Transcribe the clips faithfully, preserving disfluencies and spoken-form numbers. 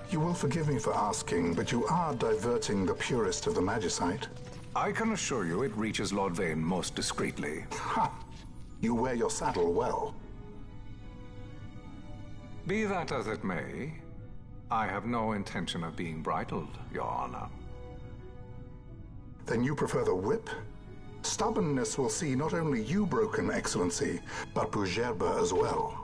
You will forgive me for asking, but you are diverting the purest of the Magicite. I can assure you it reaches Lord Vane most discreetly. Ha! You wear your saddle well. Be that as it may, I have no intention of being bridled, Your Honor. Then you prefer the whip? Stubbornness will see not only you broken, Excellency, but Bougerbe as well.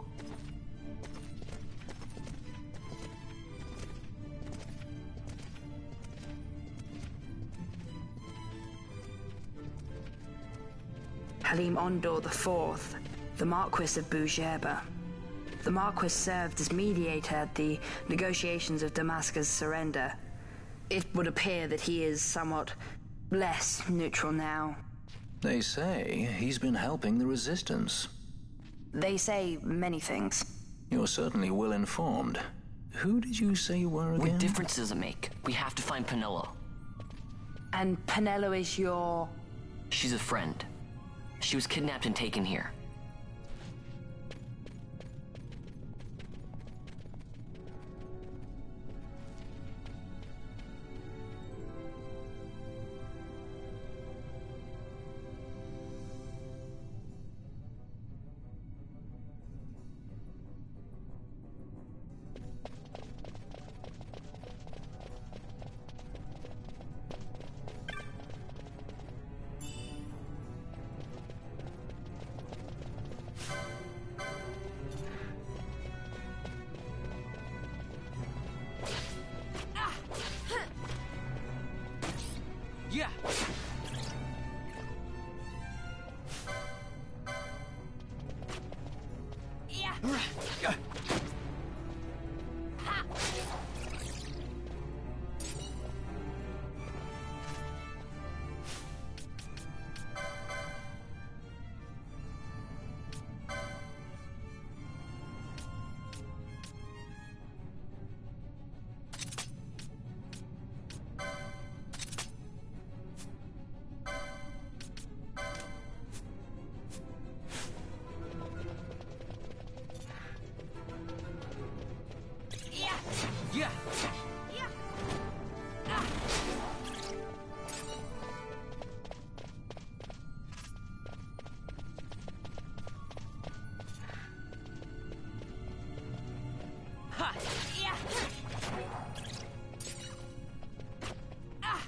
Halim Ondor the Fourth, the Marquis of Bougerbe. The Marquis served as mediator at the negotiations of Damascus' surrender. It would appear that he is somewhat less neutral now. They say he's been helping the resistance. They say many things. You're certainly well informed. Who did you say you were again? What difference does it make? We have to find Penelo. And Penelo is your... She's a friend. She was kidnapped and taken here. Yeah. Yeah. Yeah. Yeah. Ah. Ha. Yeah. Ah.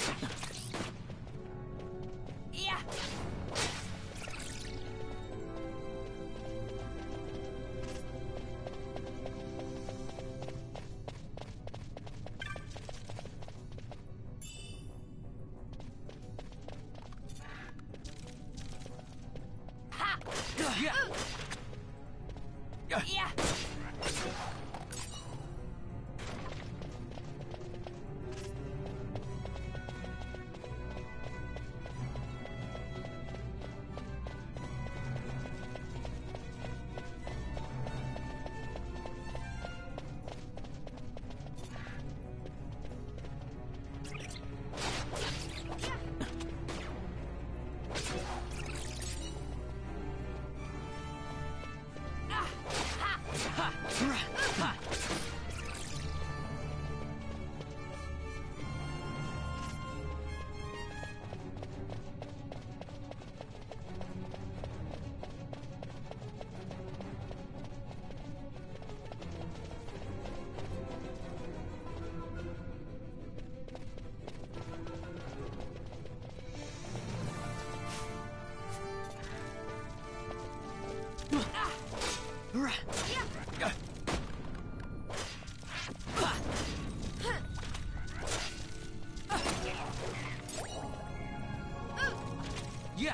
Yeah. Yeah. Yeah. Yeah.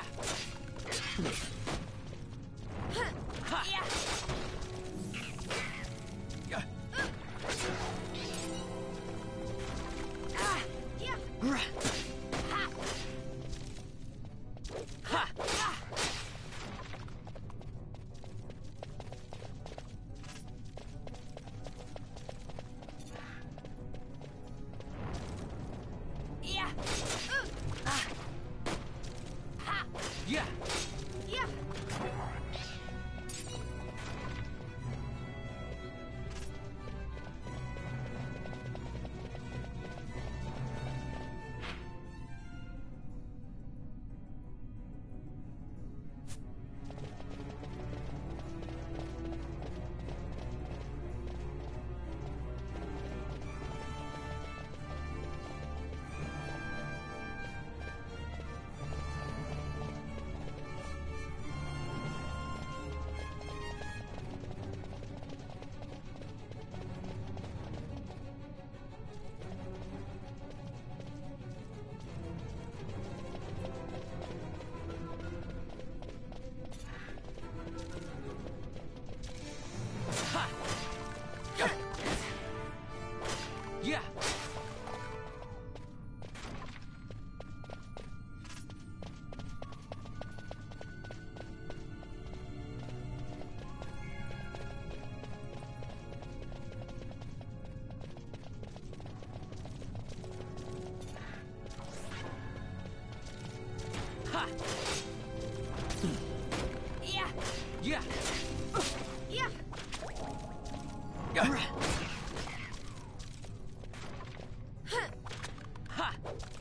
Ha! Yeah! Yeah! Yeah! Ha! Ha!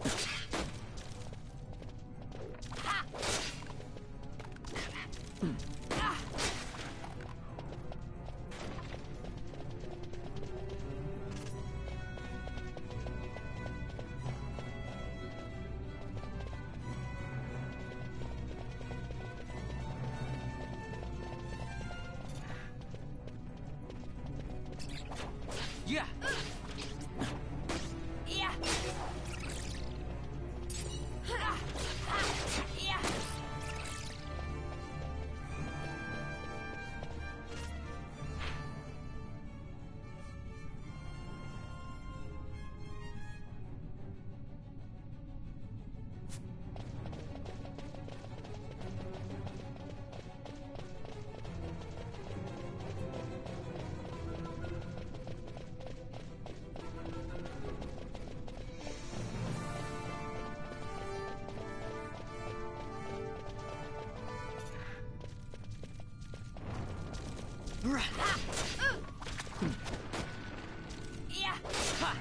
Ah! Yeah. Yeah. Ha. Ha. Yeah. Ha. Uh. Yeah. Ha.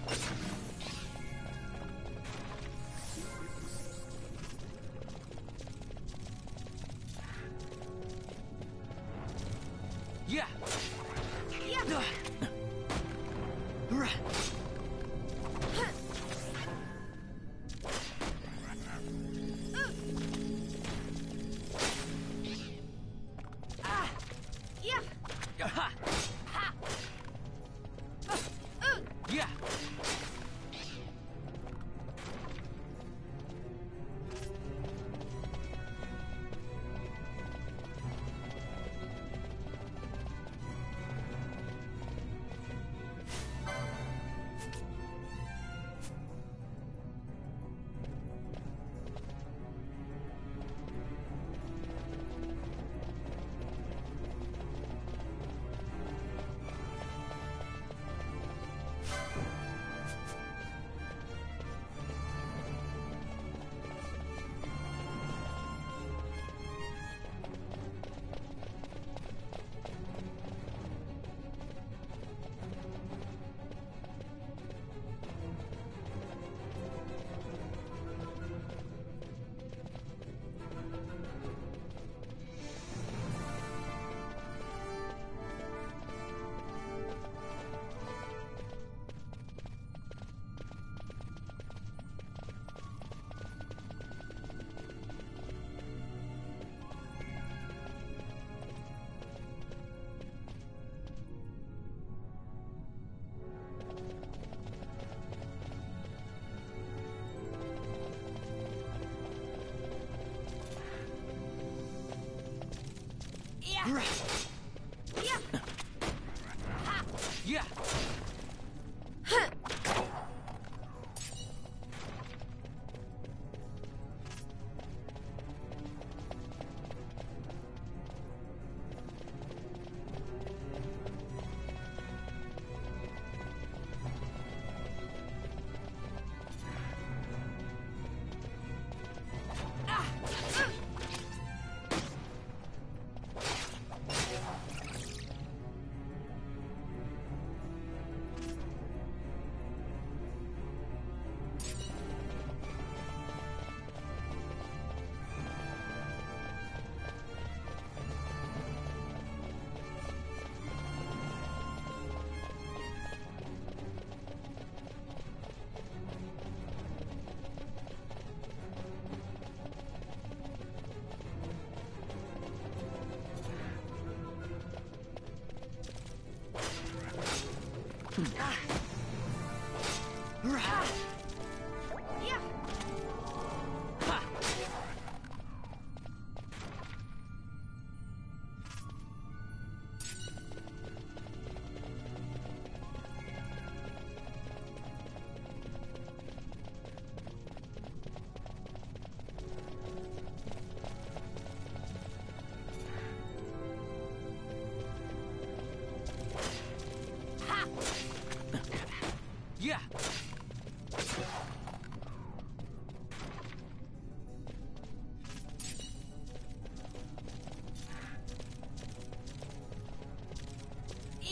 Yeah. Yeah. Ah. Yeah. Ha. Ha. Uh. Uh. Yeah. Yeah. Yeah. Ha. Yeah. Huh. Ah. Uh. Ah. Ah. Yeah. Ha. Ha. Yeah.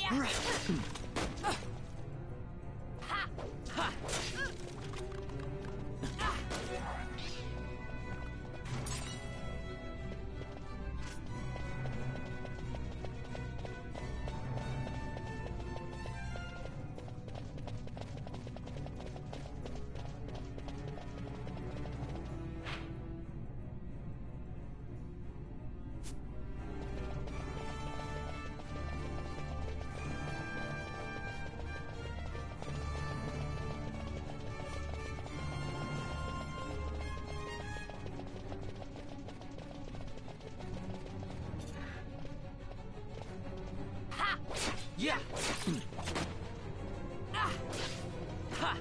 Yeah. Ah. Ha.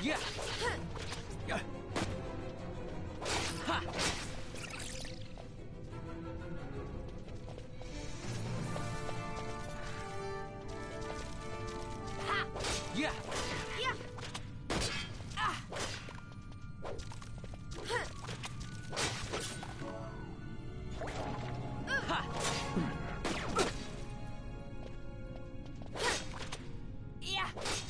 Yeah. Yeah. Ha. Ha. Yeah. Yeah. Ah. Huh. Ha. Yeah.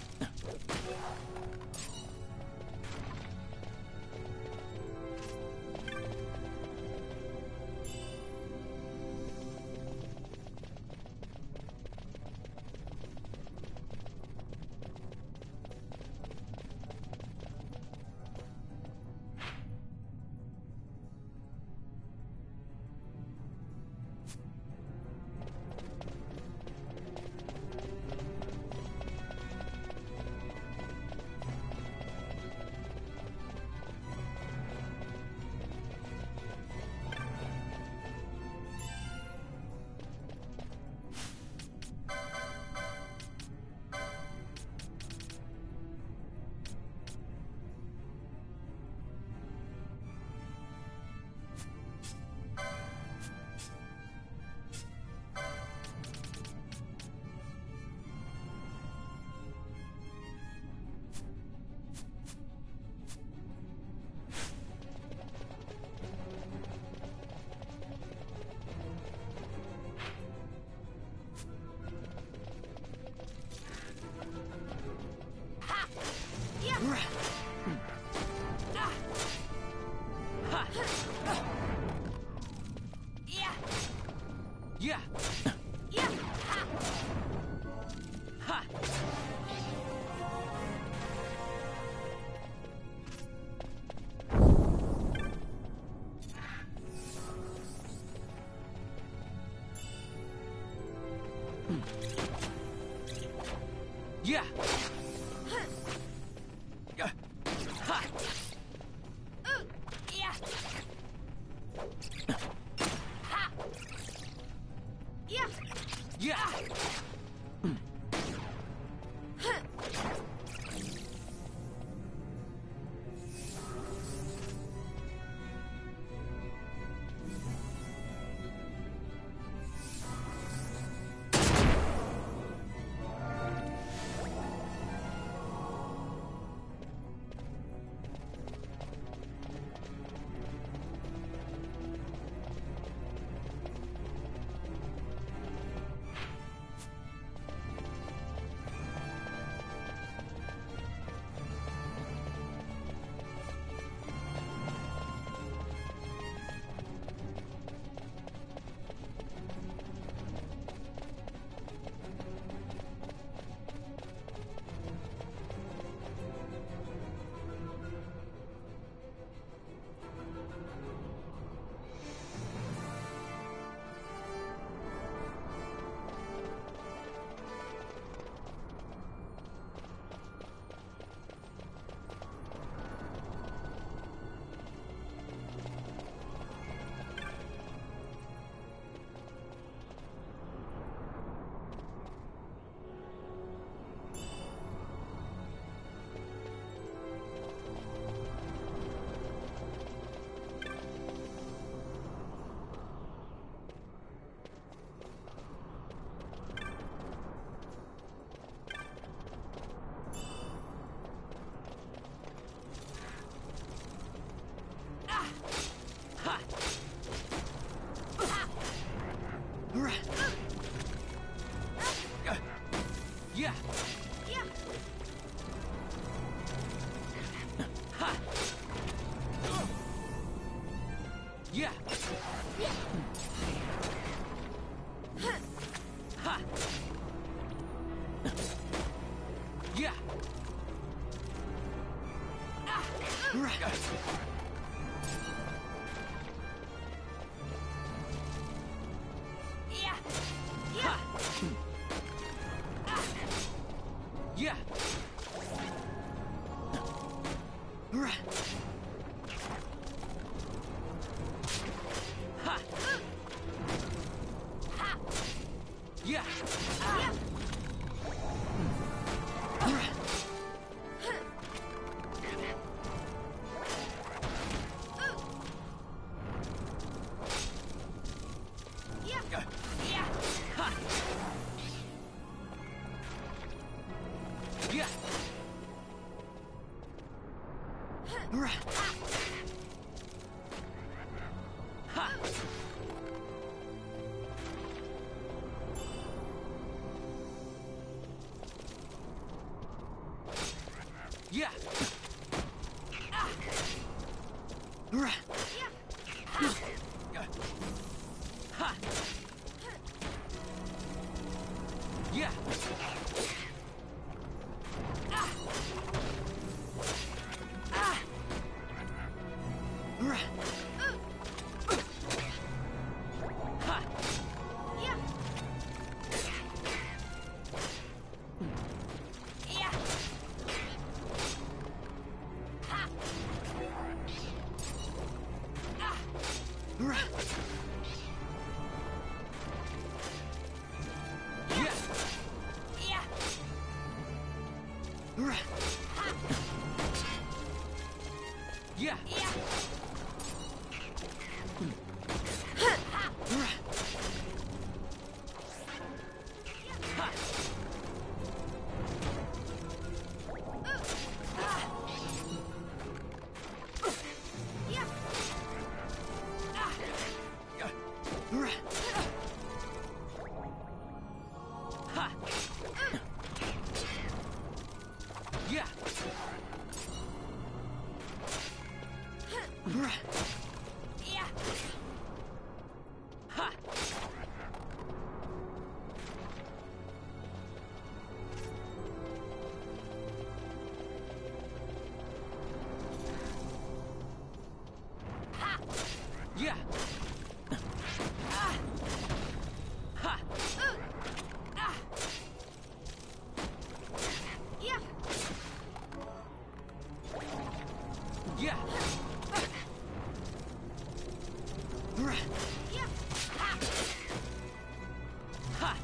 Yeah. Yeah. Ha. Ha. Yeah. Yeah. Ha. Uh, yeah. Ha. Yeah. Yeah. Huh. Yeah. Yeah. Ha. Yeah. Yeah. Ha. Yeah. Ah. Yeah. Yeah. Ah. Yeah. Ha. Ha. Yeah. Yeah. Yeah. Ha. Yeah. Yeah. Yeah. Yeah. Ha. Yeah. Yeah. Yeah. Ha.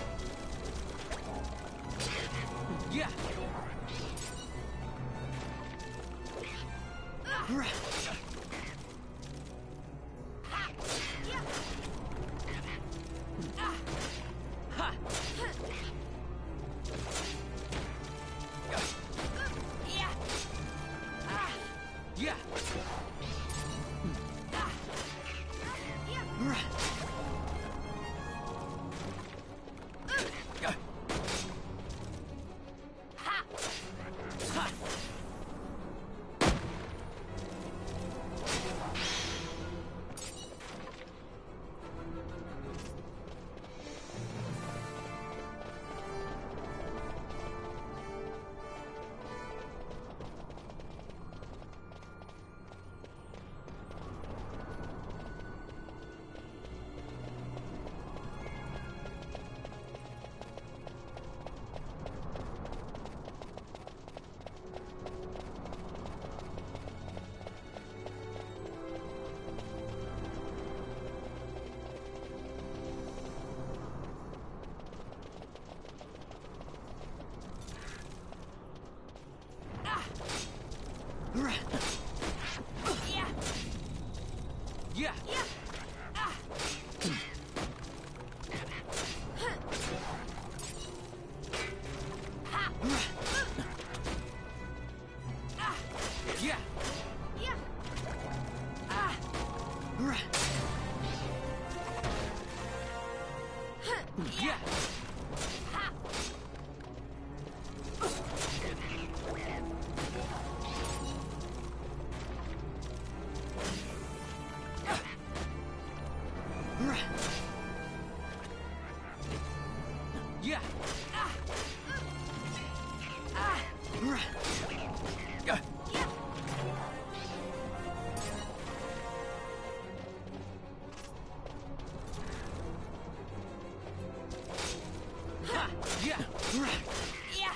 Yeah. Ha. Yeah. Yeah. Yeah. Yeah. Yeah. Yeah. Yeah. Ha. Yeah. Yeah.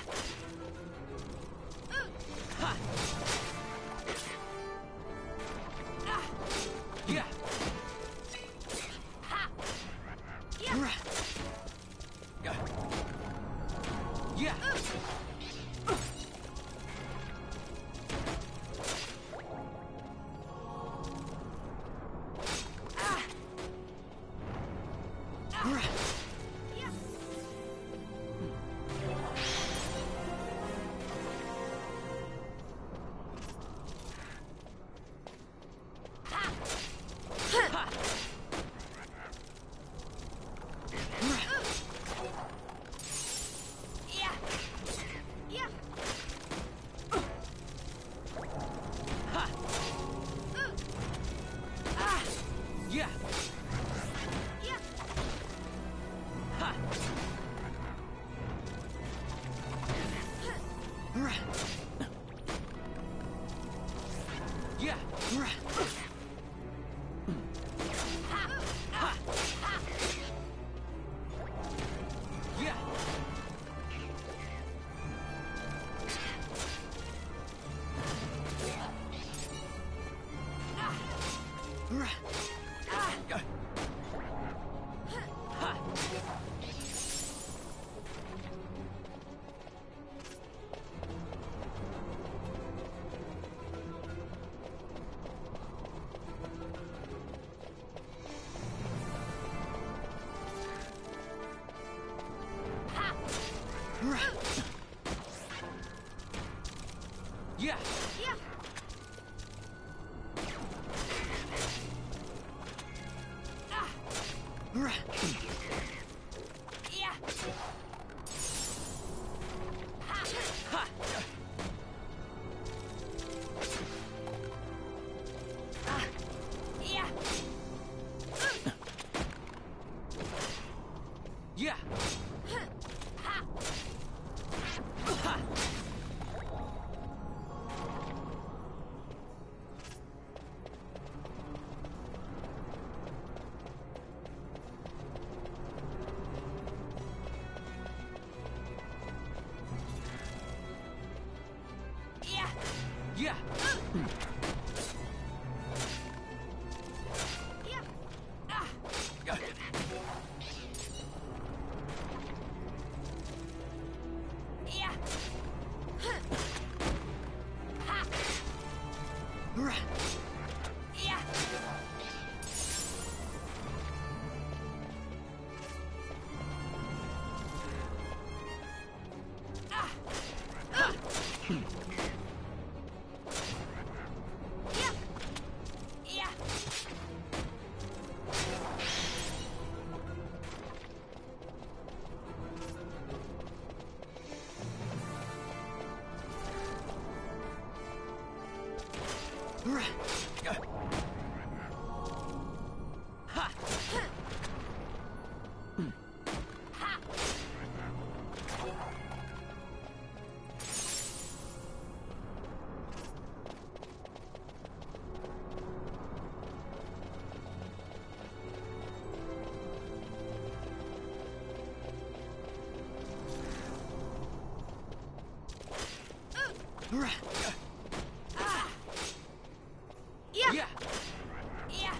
Ha. Yeah. Yeah. Yeah. Yeah. Yeah. Yeah. Yeah. Yeah. Yeah. Yeah. Yeah. Yeah. Yeah. Yeah. Yeah. Yeah. Yeah. Yeah. Yeah.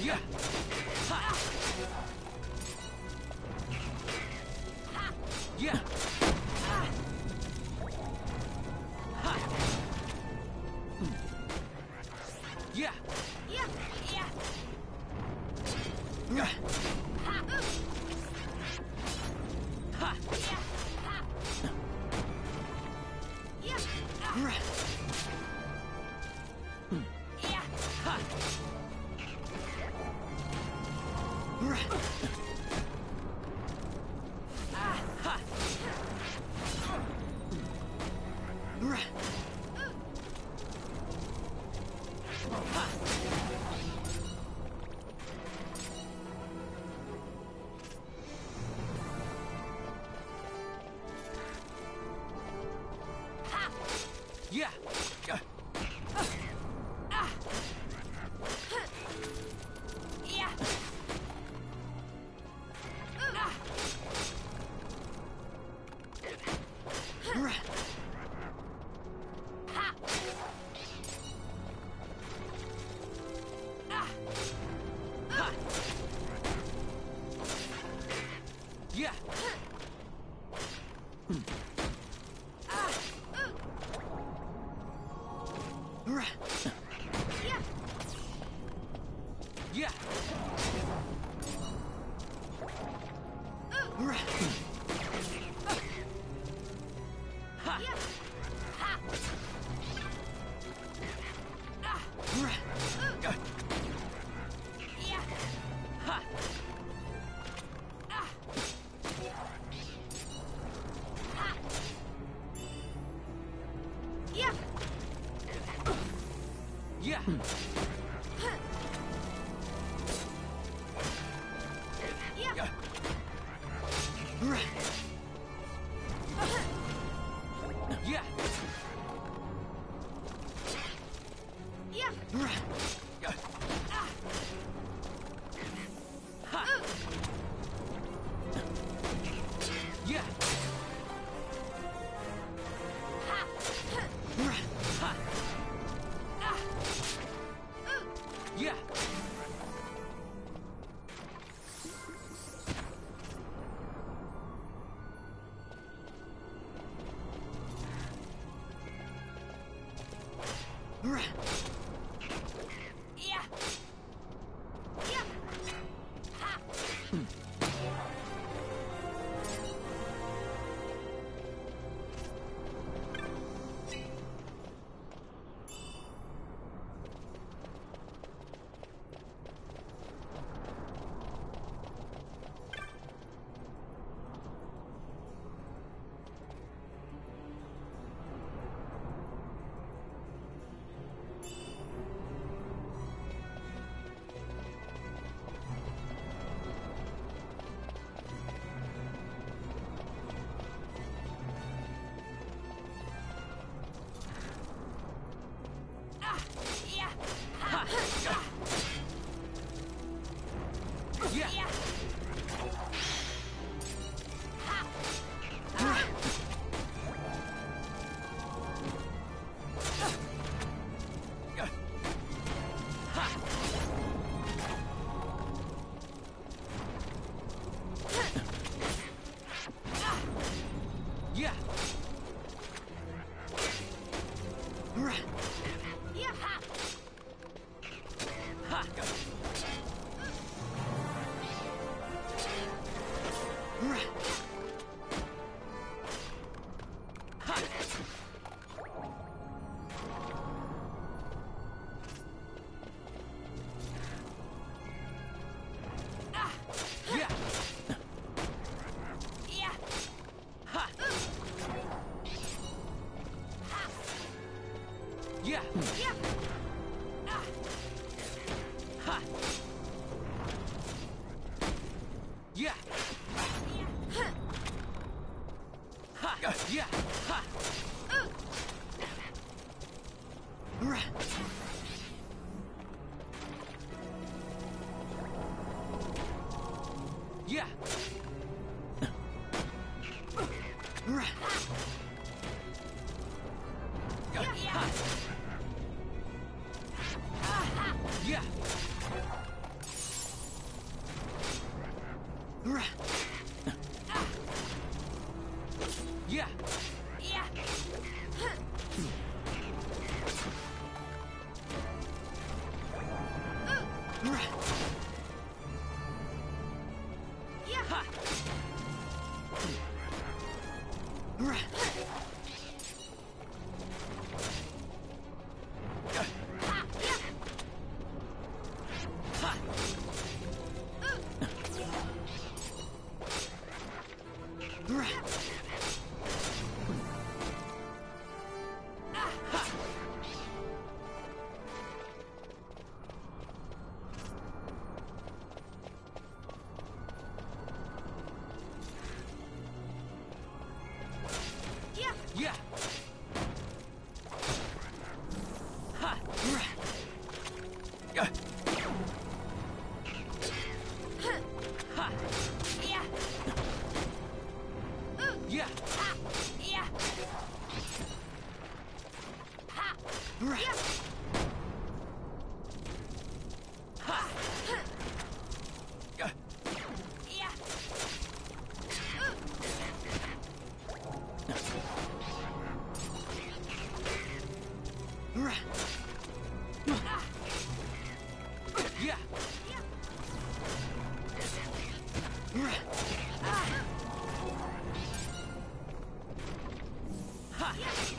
Yeah. Ha. Yeah. Yeah. Yeah. Yeah. Yeah. Ha. Ha. Yeah. Ha. Yeah. Ah. Yeah. Yeah. Ha. Ah. Ha. Ha. Yeah. Yeah. Ah. Yeah. Ah. Ha. Ah. Ha. Yeah. Ah. Yeah. Yeah. Ha. Yeah. Ha. Ah. Yeah. Yeah. Ha. Ah. Ha. Yeah. Yeah. Yeah. Yeah. Yeah. Yeah. Yeah. Ah. Ha. Yeah. Ha. Ha. Ah. Yeah. Yeah. Yeah. Ha. Ah. Yeah. Ha. Yeah. Yeah. Yeah. Ha. Yeah. Ha. Yeah. Yeah. Ha. Ha. Ha. Ah. Yeah. Yeah. Ha. Ha. Yeah. Yeah. Ah. Ha. Yeah. Yeah. Ha. Yeah. Ha. Yeah. Yeah. Yeah. Ha. Yeah. Ha. Yeah. Yeah. Ha. Yeah. Ha. Yeah. Ha. Yeah. Yeah. Yeah. Ha.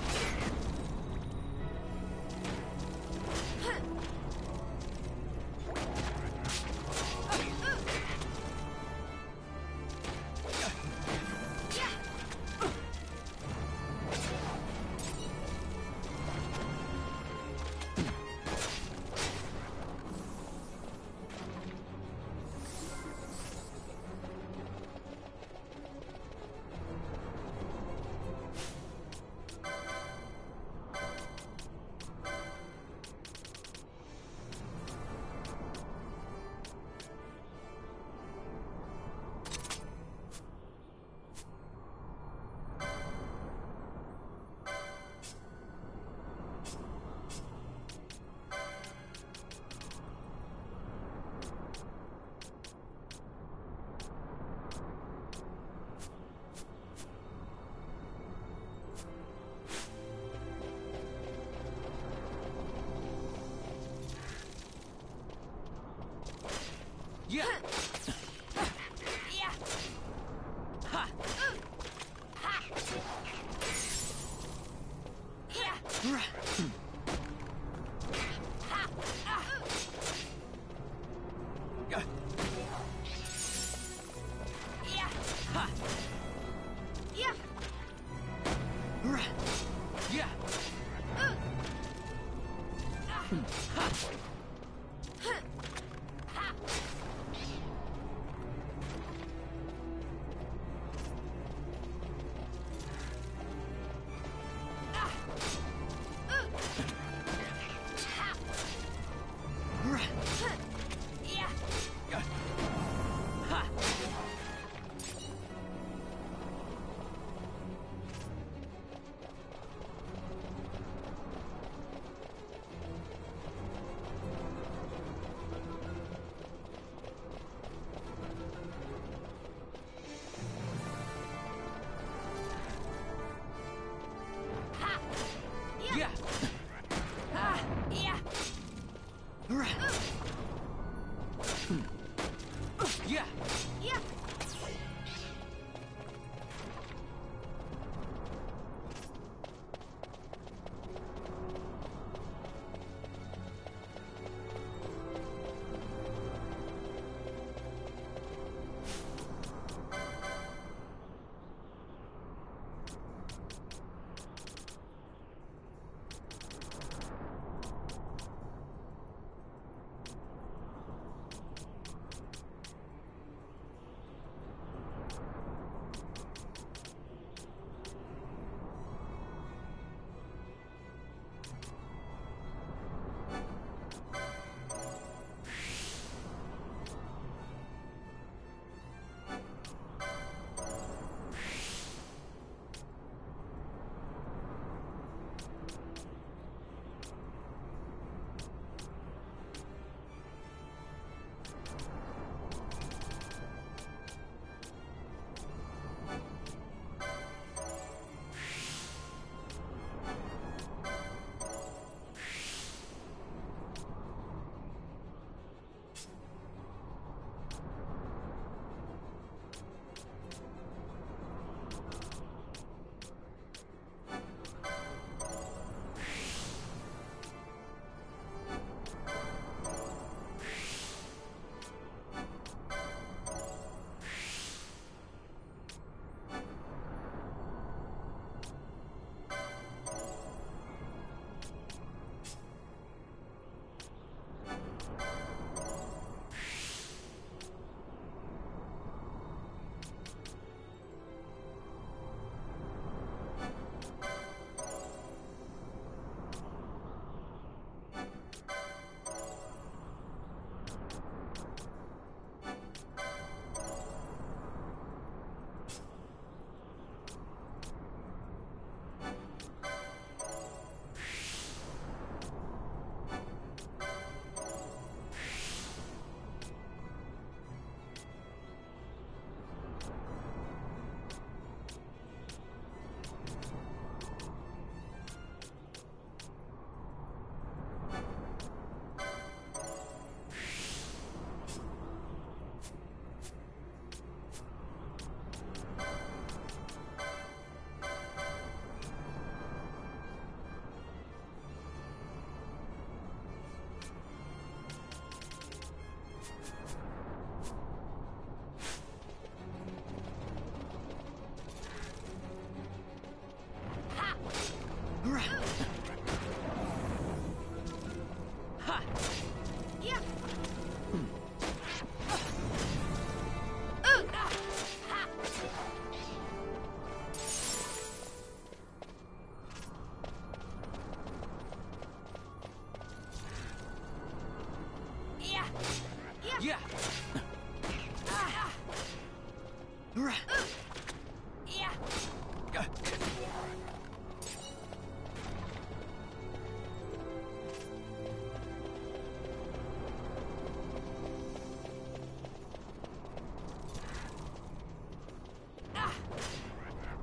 Yeah. Yeah. Ha. Ha. Yeah. Ha. Ah. Yeah. Yeah. Ha. Yeah. Yeah. Uh. Ha. Huh. Ha. Ah. Uh. Ha. Huh. Yeah. Yeah. Ha. Ha. Yeah. Yeah. Ah. Yeah. Yeah. Yeah.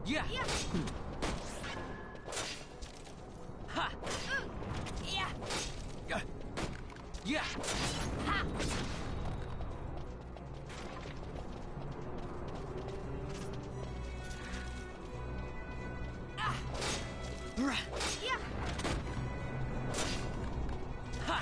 Yeah. Yeah. Ha. Yeah. Yeah. Yeah. Ha. Rah. Yeah. Ha.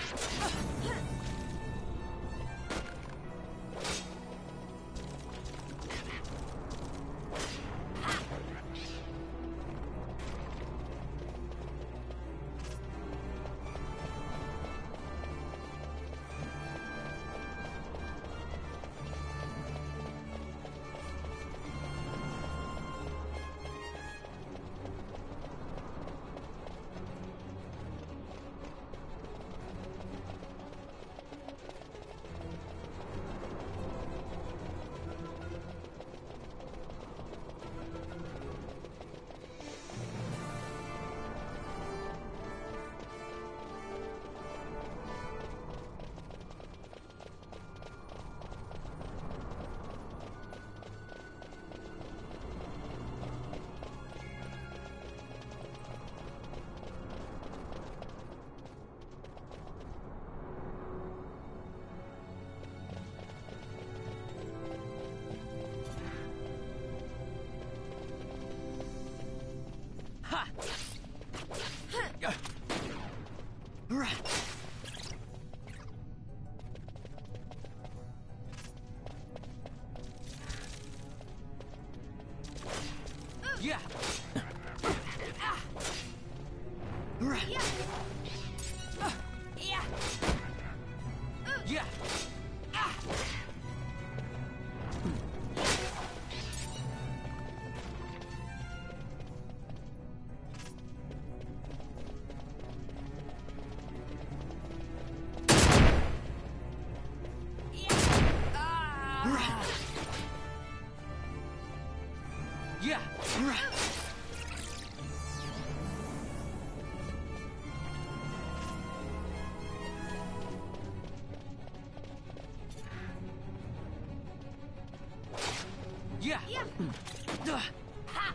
Ha. Yeah. Rah. Yeah. Rah. Yeah. Yeah. Yeah. Yeah. Rah. Yeah. Yeah. Duh. Ha.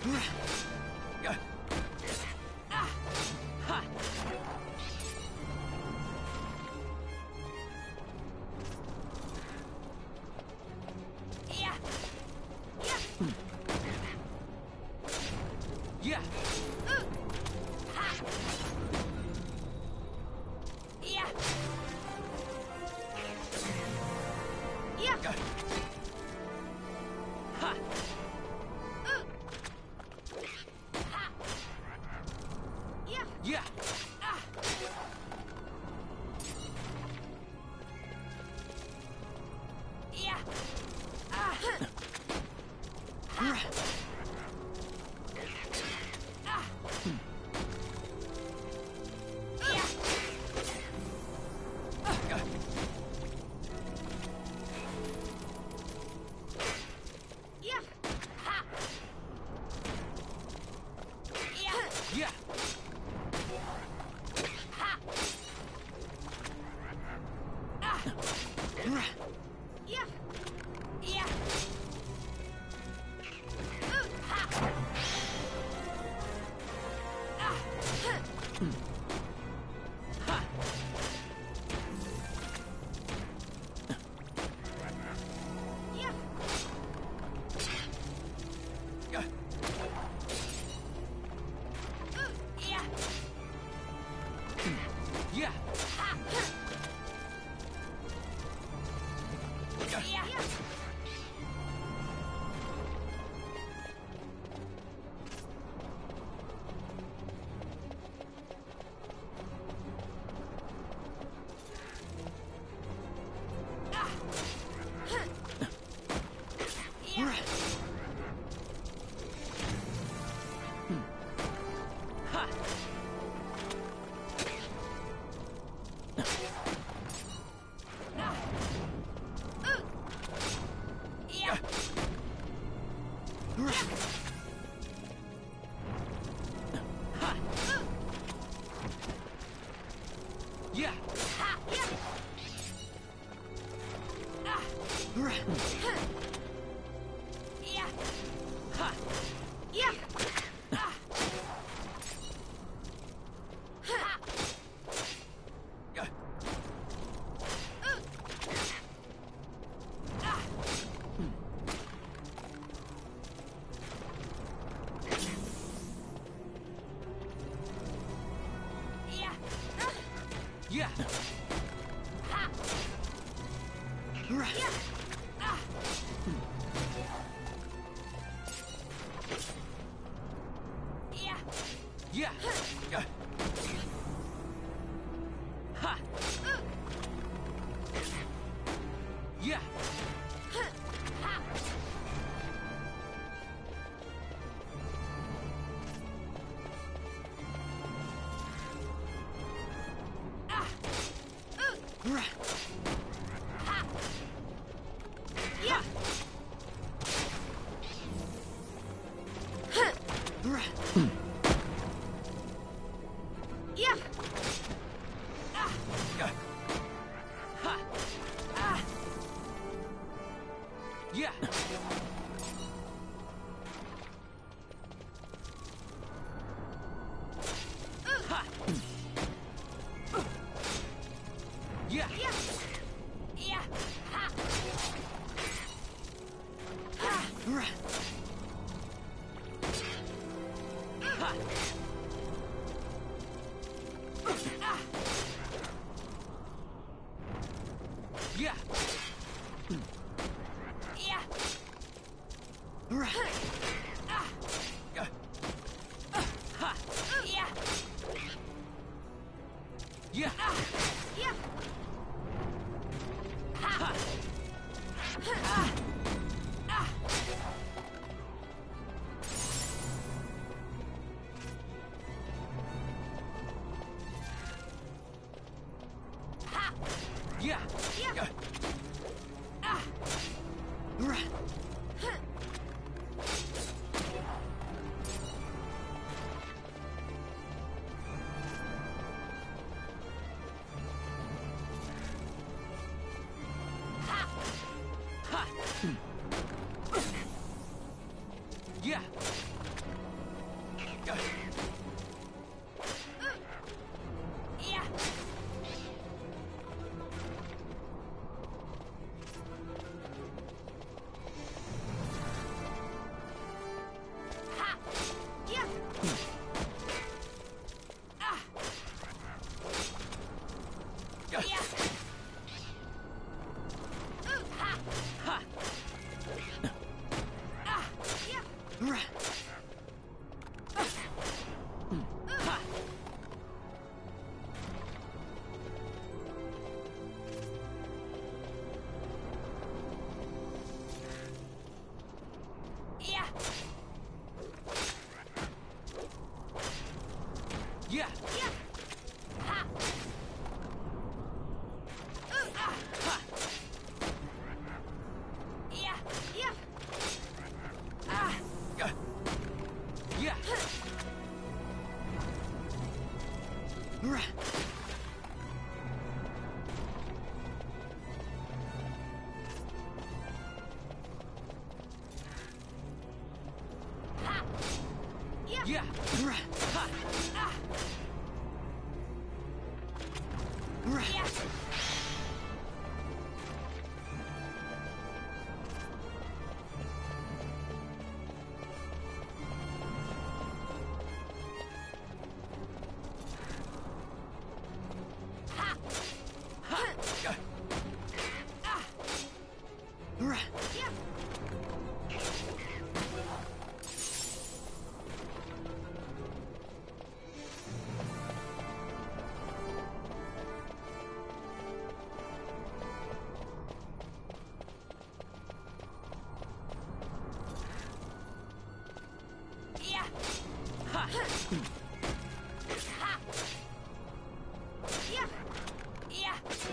Yeah. Yeah. Yeah. Ha. Yeah. Yeah. Ah. Yeah. Ah. Yeah. Ha. Yeah. Yeah. Ha. Ah. Yeah. Yeah. Uh, ha. Ah. Huh. Ha. Yeah. Yeah. Uh, yeah. Yeah. Ha. Huh. Yeah. Ah. Huh. Yeah. Ha. Uh. Yeah. Ha. Uh. Yeah. Ha. Yeah. Ah. Huh. Yeah. Ha. Yeah. Ah. Ha. Yeah. Uh. Ah. Yeah. Uh. Yeah. Ha. Yeah. Ah. Yeah. Yeah. Yeah. Ha. Uh. Yeah. Huh. Ha. Ah. Uh. Ha. Yeah. Huh. Yeah. Ah. Yeah. Ha. Ah. Yeah. Ha. Yeah. Yeah. Yeah. Ha. Ha. Ha. Ah. Yeah. Yeah. Ah. Yeah. Ha. Yeah. Yeah. Ah. Yeah. Ha. Ah. Ah. Ha. Yeah. Yeah. Yeah. Ah. Huh. Ha. Ha. Yeah. Yeah. Yeah. Ha. Ooh, ah, ha. Yeah. Yeah. Ah. Uh, Yeah. Rah. Ha. Yeah. Yeah. Rah. Ha. Ah. Rah. Yeah. Ha. Ha. Uh, Ah. Rah. Yeah. Yeah. Ha. Ha. Yeah. Yeah.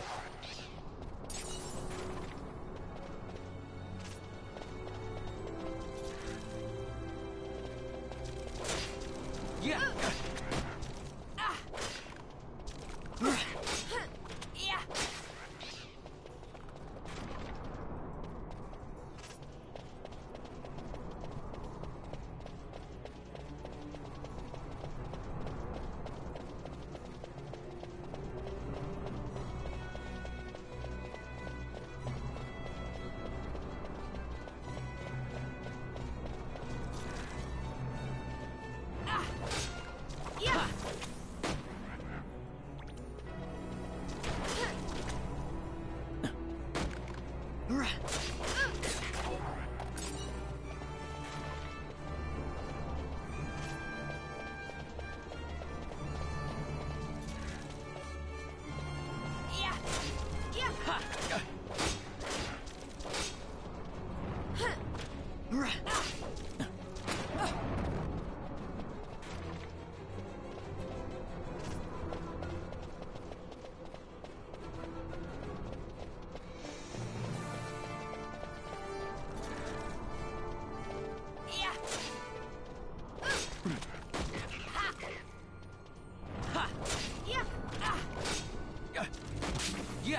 Yeah. Uh, Ah. Rah. Yeah. Ah. Yeah. Rah. Yeah. Yeah. Ha. Uh, Rah. Yeah. Ha. Ha. Yeah. Ah. Uh, Yeah.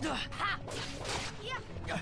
Ha! Yeah!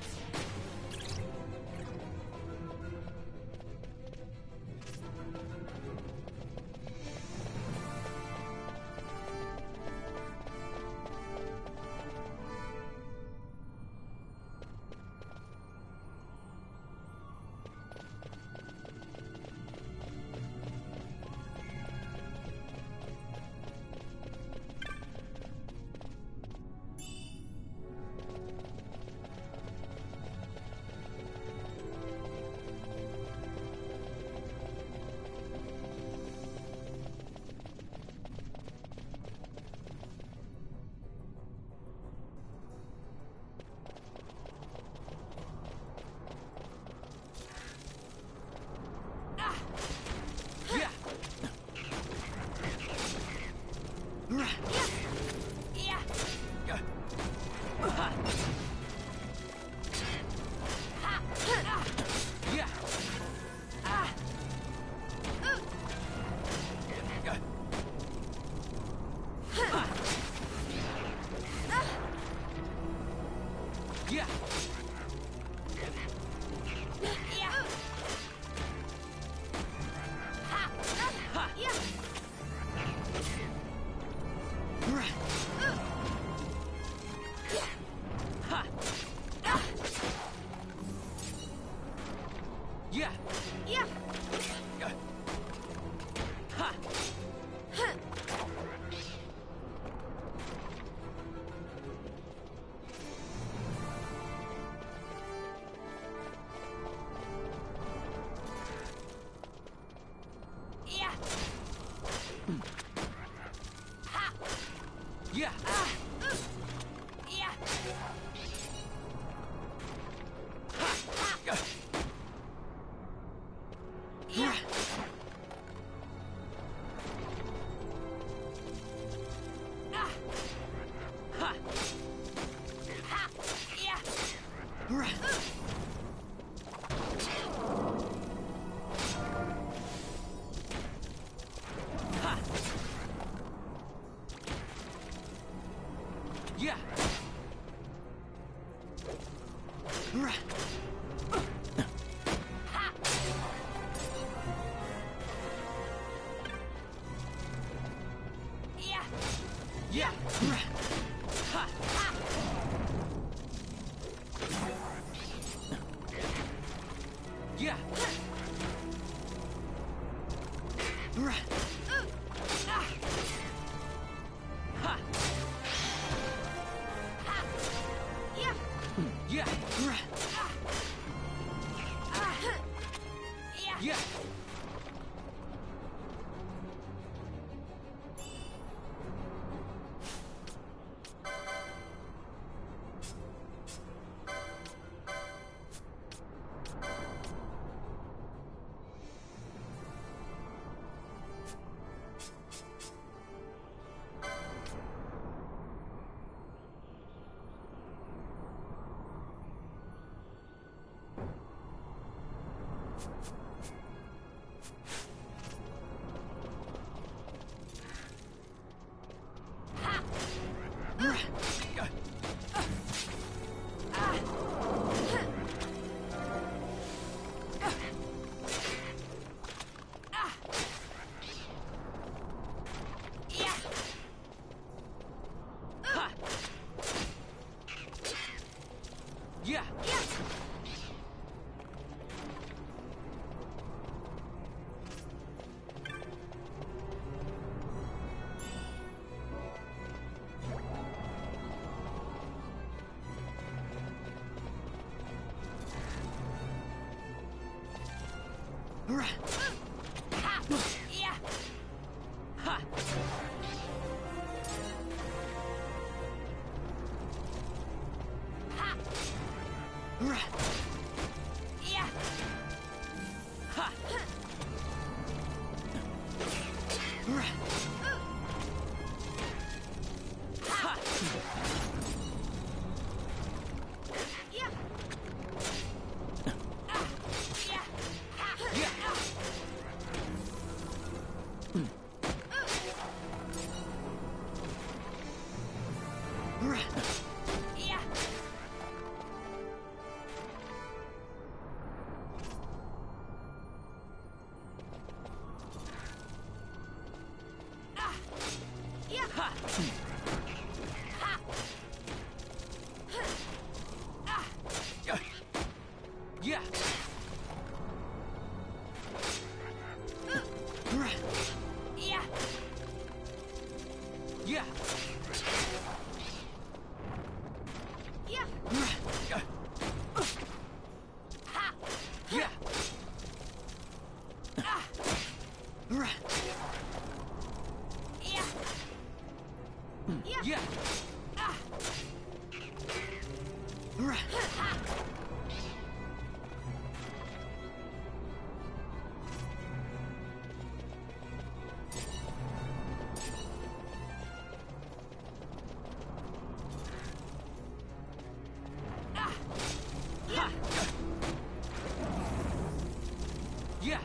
Yeah.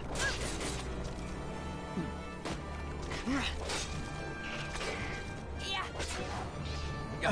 Yeah.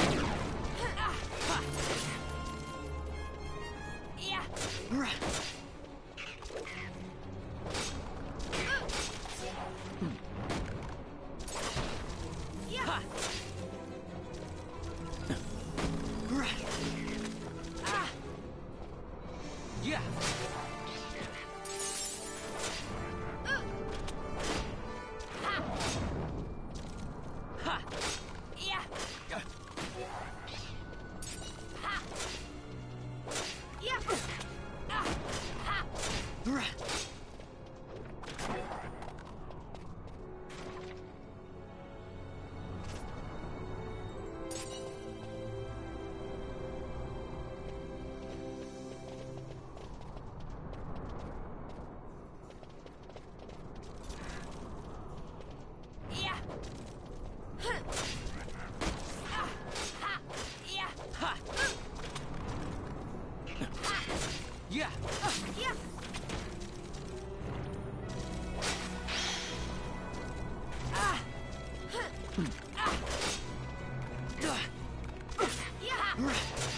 Yeah. Yeah. Ah. Ah. Yeah.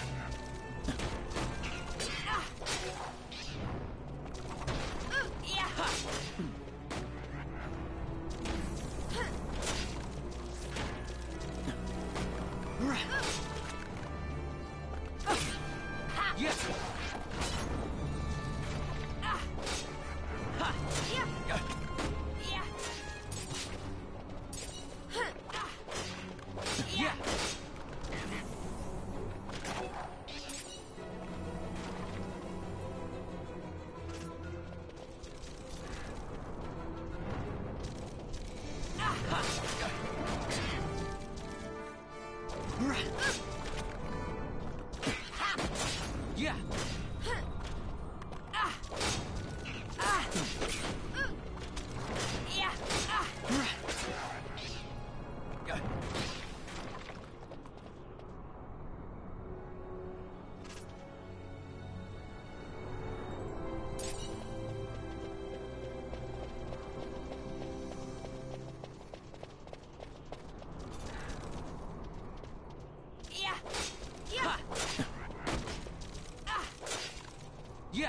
Yeah.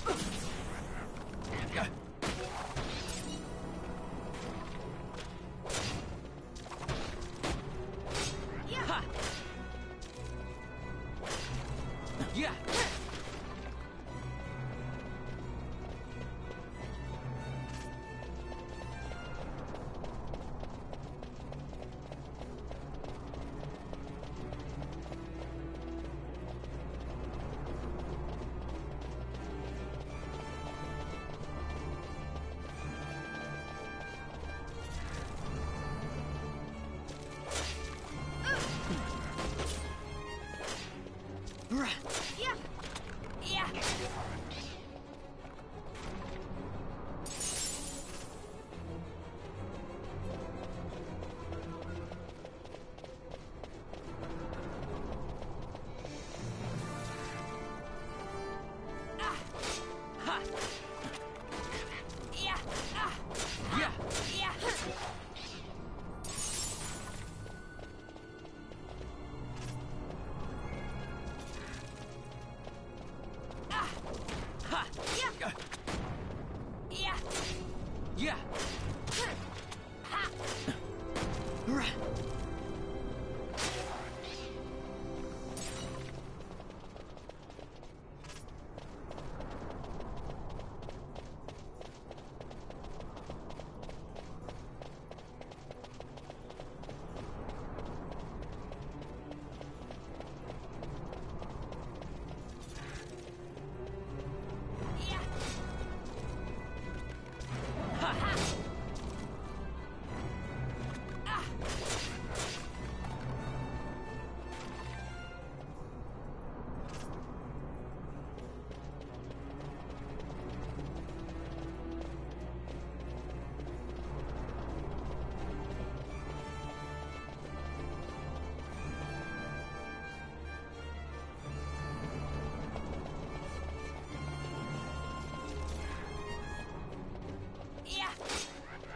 Yeah.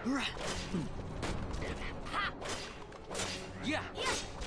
Yeah. Yeah.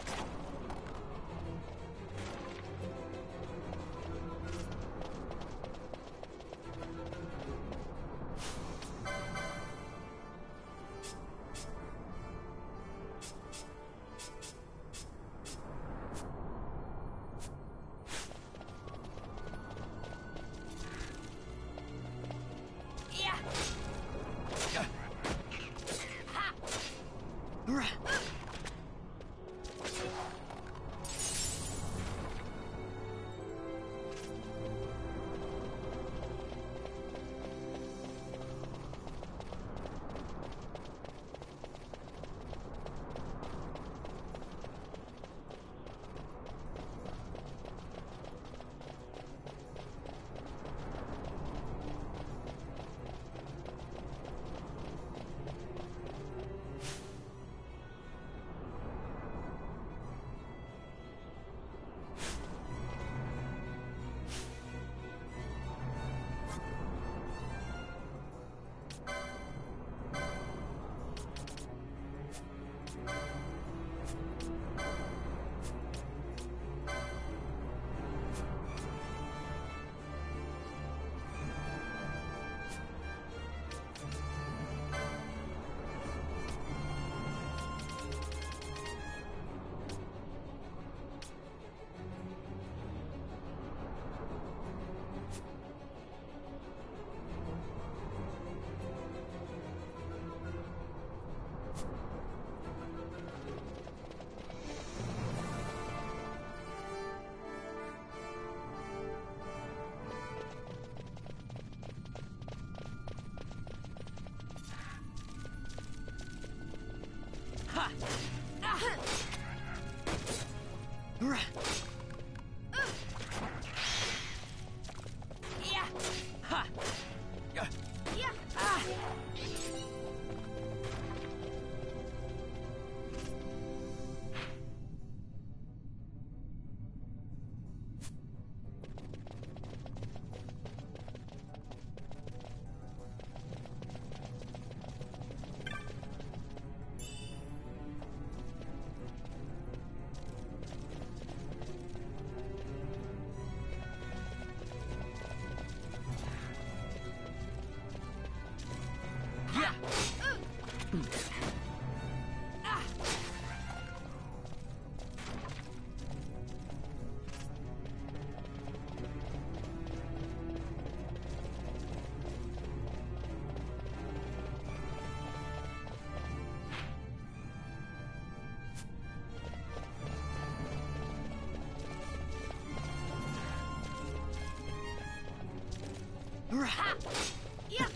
Yeah.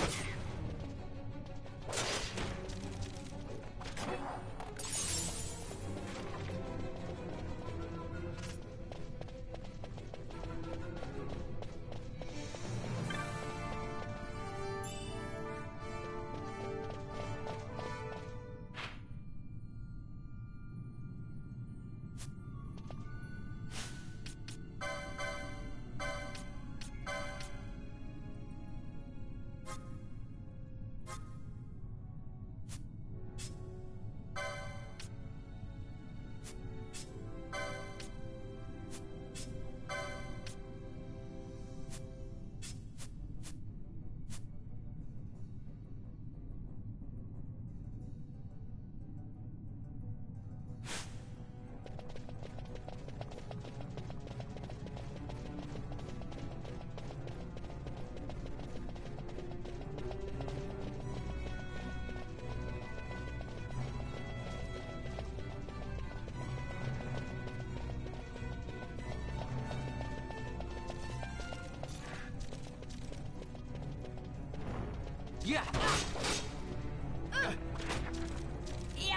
Yeah. Uh. Yeah.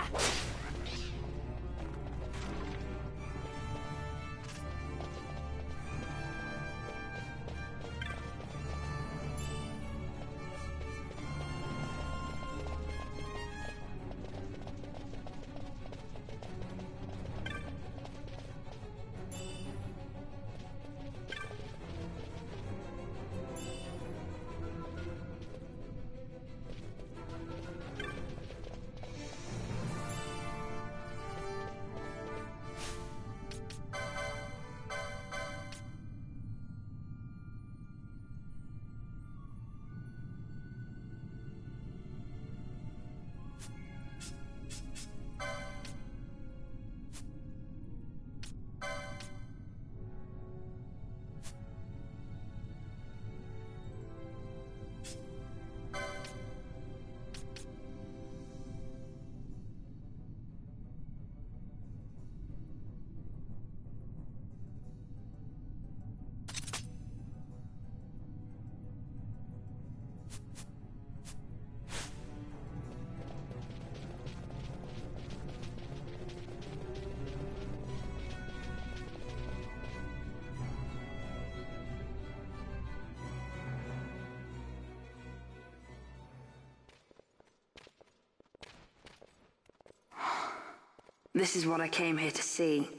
This is what I came here to see.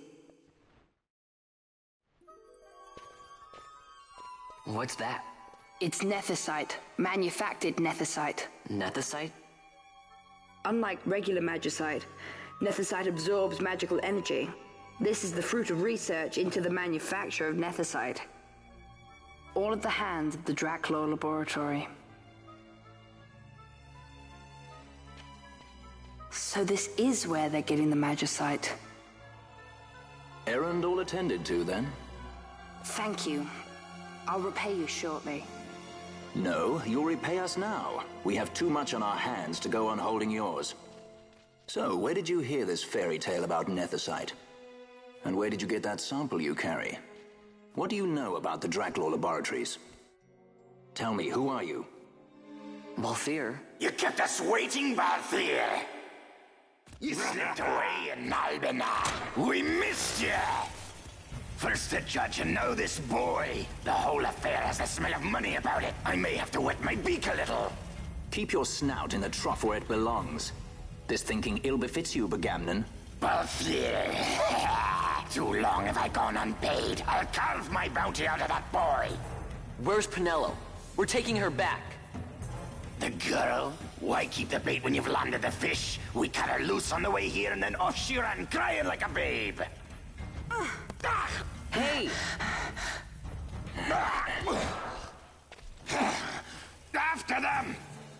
What's that? It's nethicite, manufactured nethicite. Nethicite? Unlike regular magicite, nethicite absorbs magical energy. This is the fruit of research into the manufacture of nethicite. All at the hands of the Draclaw Laboratory. So this is where they're getting the magicite. Errand all attended to, then? Thank you. I'll repay you shortly. No, you'll repay us now. We have too much on our hands to go on holding yours. So, where did you hear this fairy tale about nethicite? And where did you get that sample you carry? What do you know about the Draclaw Laboratories? Tell me, who are you? Balthier? You kept us waiting, Balthier! You slipped away in Albina! We missed you! First the judge and now this boy. The whole affair has a smell of money about it. I may have to wet my beak a little. Keep your snout in the trough where it belongs. This thinking ill befits you, Begamnon. Balthier! Too long have I gone unpaid. I'll carve my bounty out of that boy. Where's Penelo? We're taking her back. The girl? Why keep the bait when you've landed the fish? We cut her loose on the way here and then off she ran crying like a babe. Hey! After them!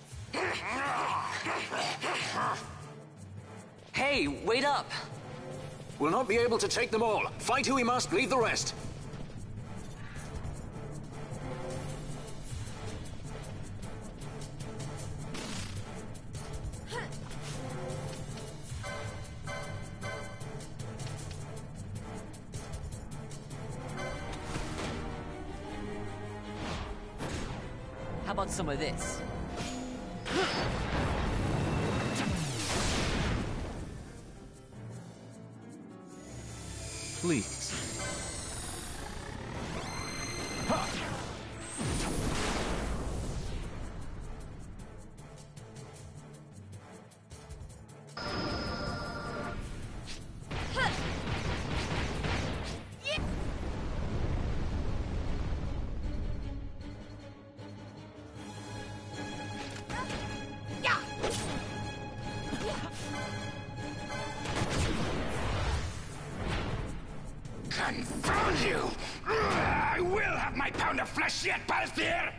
Hey, wait up! We'll not be able to take them all. Fight who we must, leave the rest. How about some of this? Please. Confound you! I will have my pound of flesh yet, Balthier!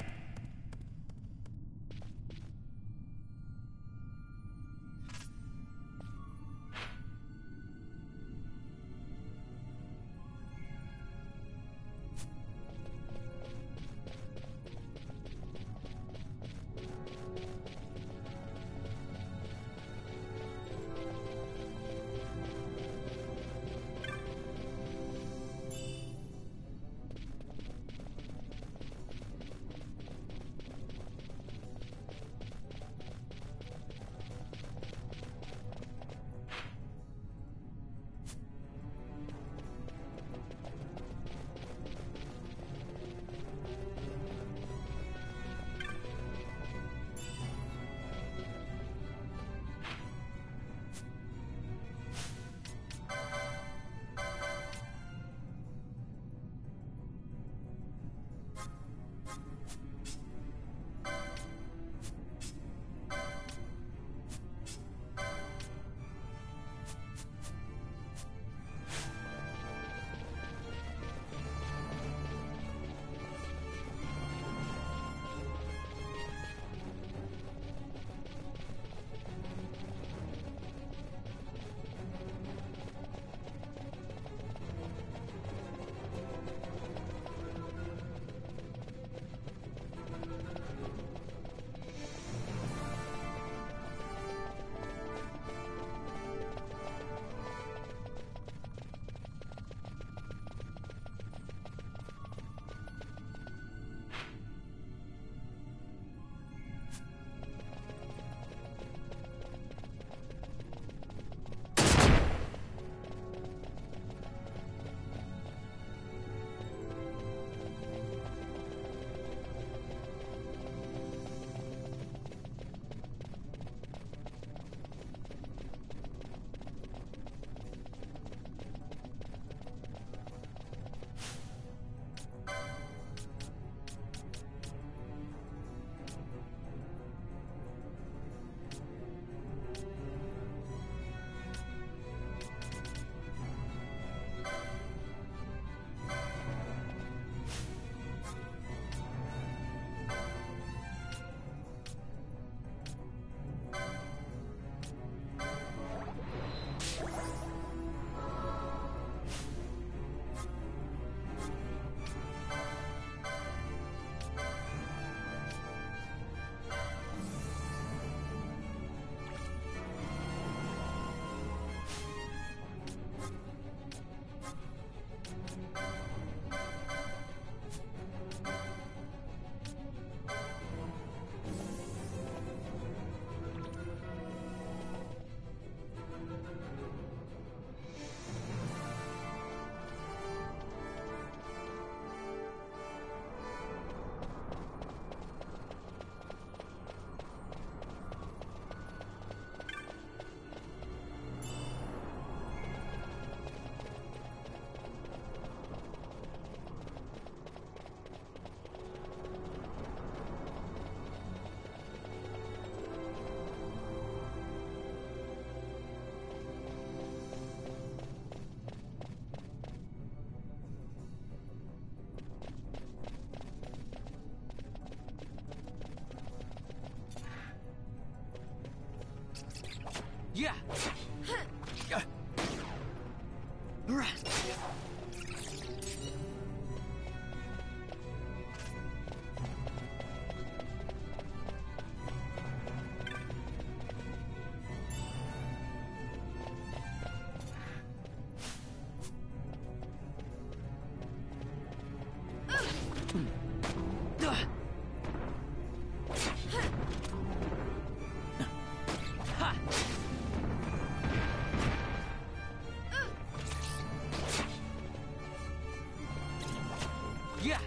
Yeah.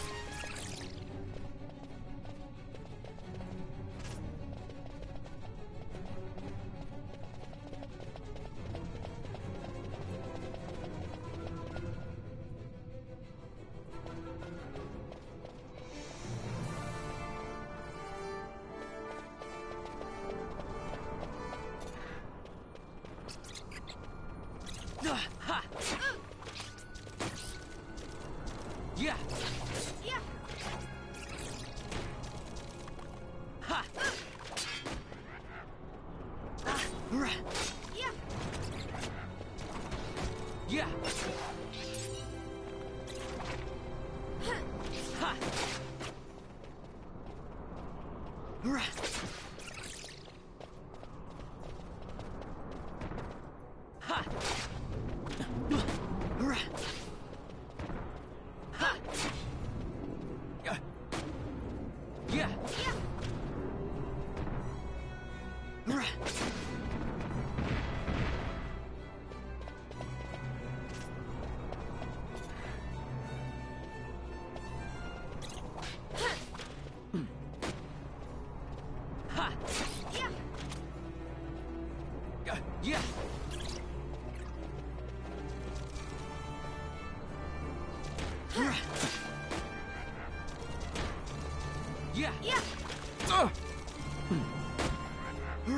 Ha! Yeah! Yeah! Ha! Rah! Yeah! Yeah! Ha! Rah! Ha! Rah! Ha! Yeah! Yeah! Yeah! Rah! Ha! Yeah! Yeah! Yeah! Rah! Yeah! Yeah! Uh! Rah!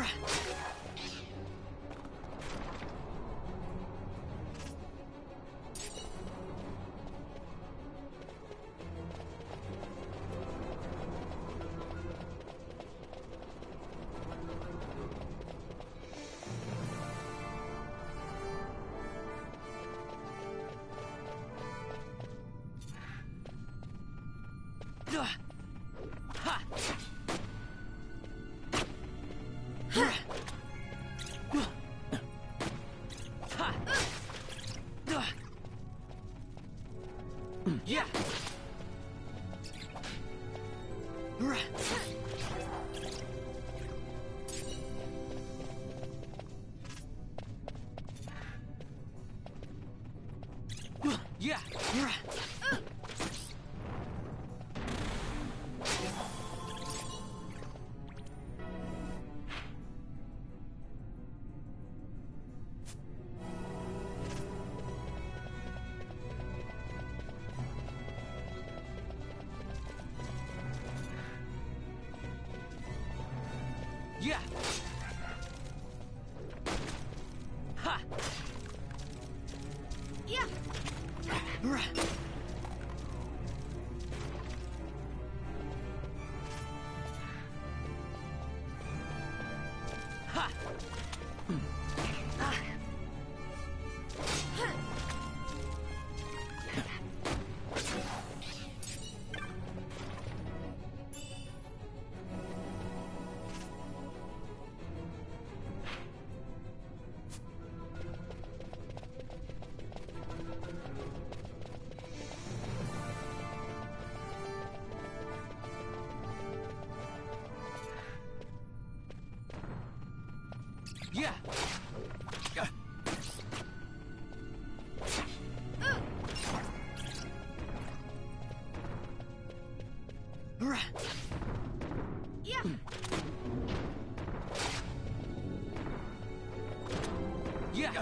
Ugh. Ha! Rah! Ugh. Ha! Ugh. Yeah! Rah! Ugh. Yeah! Rah! Yeah! Ha! Yeah! Rah! Ha! Yeah! Yeah! Rah! Yeah! Yeah!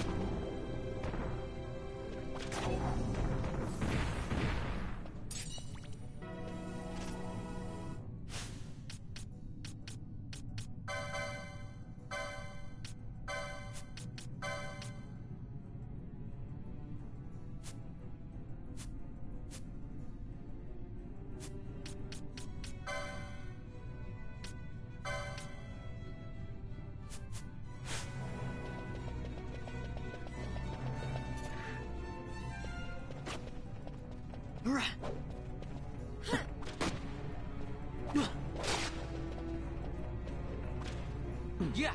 Rah! Yeah!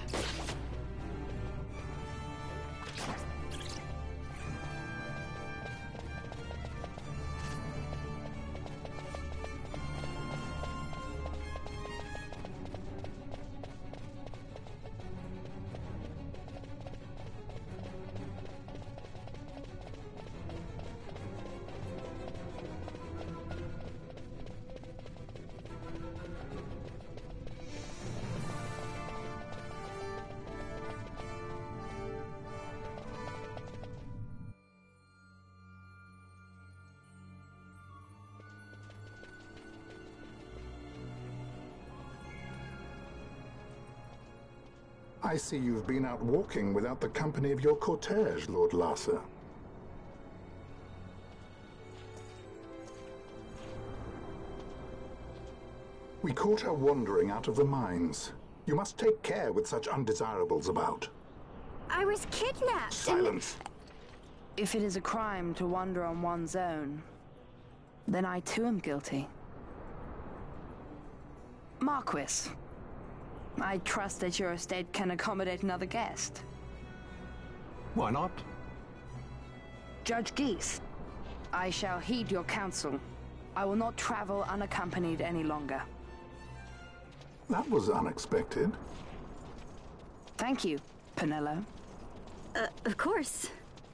I see you've been out walking without the company of your cortege, Lord Larsa. We caught her wandering out of the mines. You must take care with such undesirables about. I was kidnapped. Silence! If it is a crime to wander on one's own, then I too am guilty. Marquis, I trust that your estate can accommodate another guest. Why not? Judge Geese, I shall heed your counsel. I will not travel unaccompanied any longer. That was unexpected. Thank you, Penelo. Uh, of course.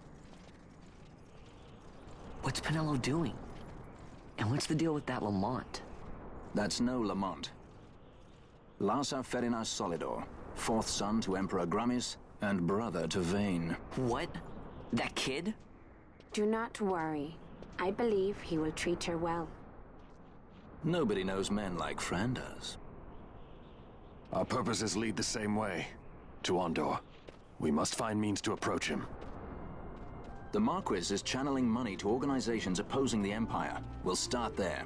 What's Penelo doing? And what's the deal with that Lamont? That's no Lamont. Larsa Ferinas Solidor, fourth son to Emperor Gramis and brother to Vayne. What? That kid? Do not worry. I believe he will treat her well. Nobody knows men like Fran does. Our purposes lead the same way. To Ondor. We must find means to approach him. The Marquis is channeling money to organizations opposing the Empire. We'll start there.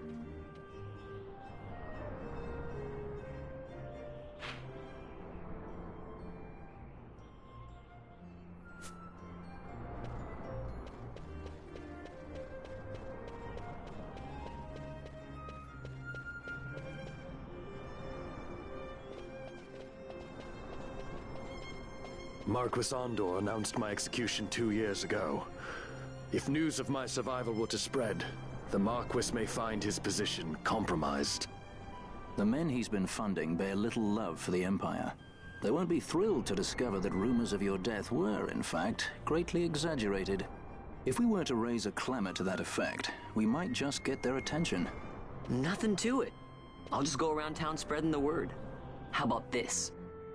Marquis Ondor announced my execution two years ago. If news of my survival were to spread, the Marquis may find his position compromised. The men he's been funding bear little love for the Empire. They won't be thrilled to discover that rumors of your death were, in fact, greatly exaggerated. If we were to raise a clamor to that effect, we might just get their attention. Nothing to it. I'll just go around town spreading the word. How about this?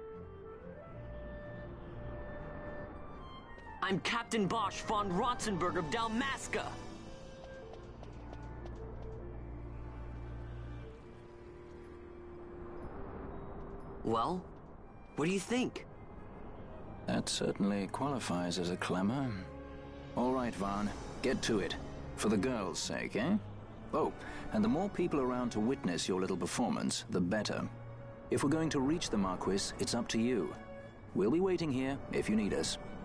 I'm Captain Bosch von Ronsenberg of Dalmasca! Well, what do you think? That certainly qualifies as a clamor. All right, Vaughn, get to it. For the girls' sake, eh? Oh, and the more people around to witness your little performance, the better. If we're going to reach the Marquis, it's up to you. We'll be waiting here if you need us.